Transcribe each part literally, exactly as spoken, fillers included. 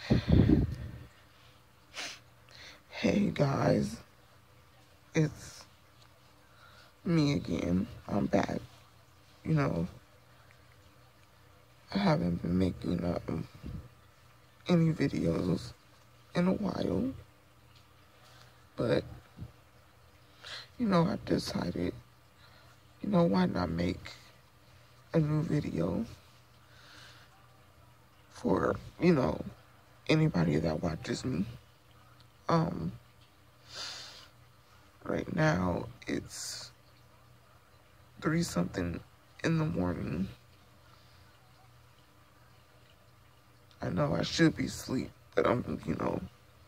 Hey guys, it's me again. I'm back. You know, I haven't been making um, any videos in a while, but you know, I decided, you know, why not make a new video for, you know, anybody that watches me. Um, right now it's three something in the morning. I know I should be asleep, but I'm, you know,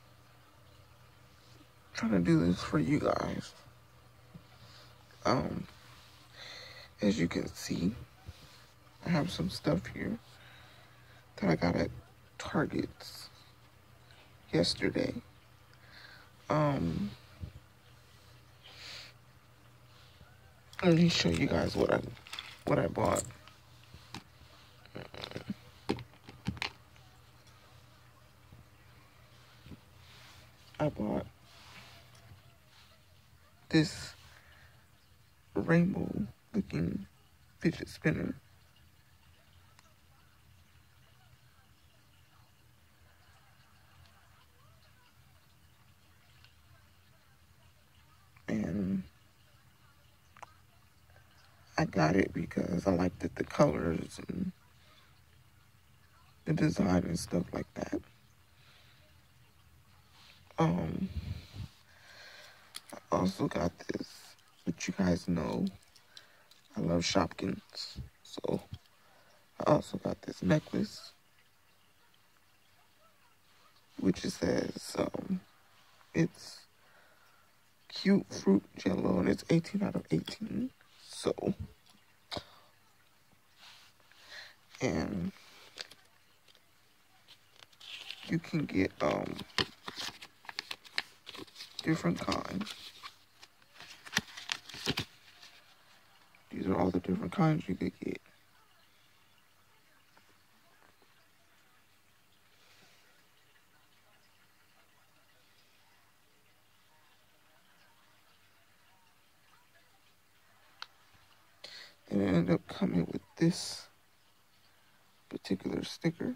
trying to do this for you guys. Um, as you can see, I have some stuff here that I got at Target's yesterday. Um, let me show you guys what I what I bought. I bought this rainbow looking fidget spinner. And I got it because I liked it, the colors and the design and stuff like that. Um, I also got this, which you guys know, I love Shopkins, so I also got this necklace, which it says, um, it's cute fruit jello, and it's eighteen out of eighteen, so, and you can get, um, different kinds. These are all the different kinds you could get. And it ended up coming with this particular sticker.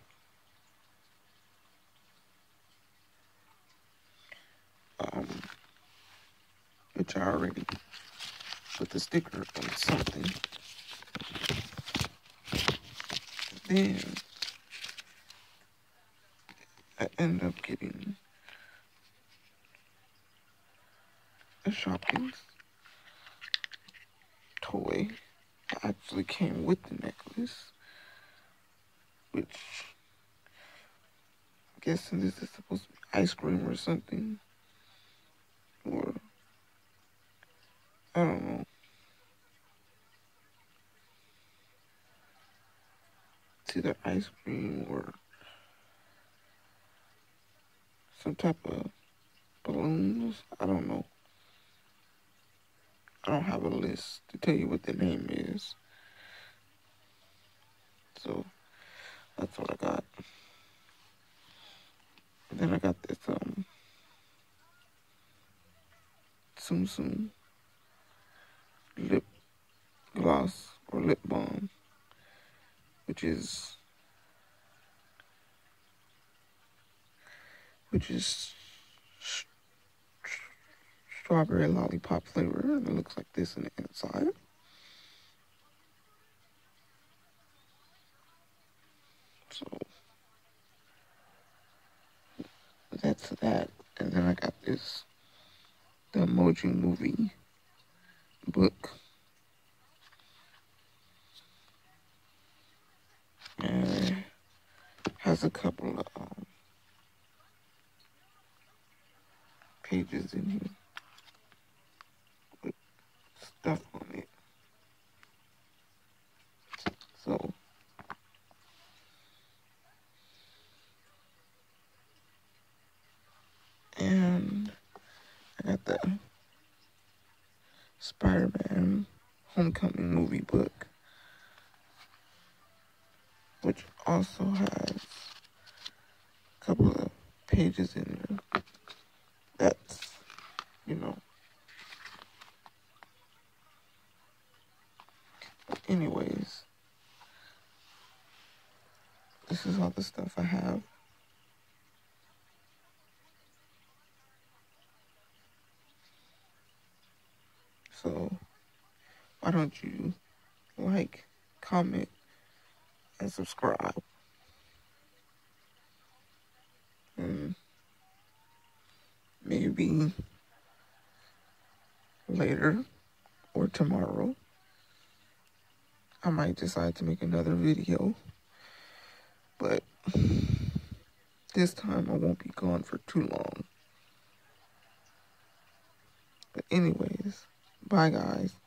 Um, which I already put the sticker on something. Then I ended up getting a Shopkins toy. It actually came with the necklace, which I'm guessing this is supposed to be ice cream or something, or I don't know. It's either ice cream or some type of balloons. I don't know. I don't have a list to tell you what the name is. So that's what I got. And then I got this um Tsum Tsum lip gloss or lip balm, which is which is strawberry lollipop flavor, and it looks like this on the inside. So that's that. And then I got this, the Emoji Movie book. And it has a couple of um, pages in here with stuff on it. So and I got the Spider-Man Homecoming movie book, which also has a couple of pages in there. That's, you know. But anyways, this is all the stuff I have. So why don't you like, comment, and subscribe? And maybe later or tomorrow, I might decide to make another video. But this time I won't be gone for too long. But anyways, bye guys.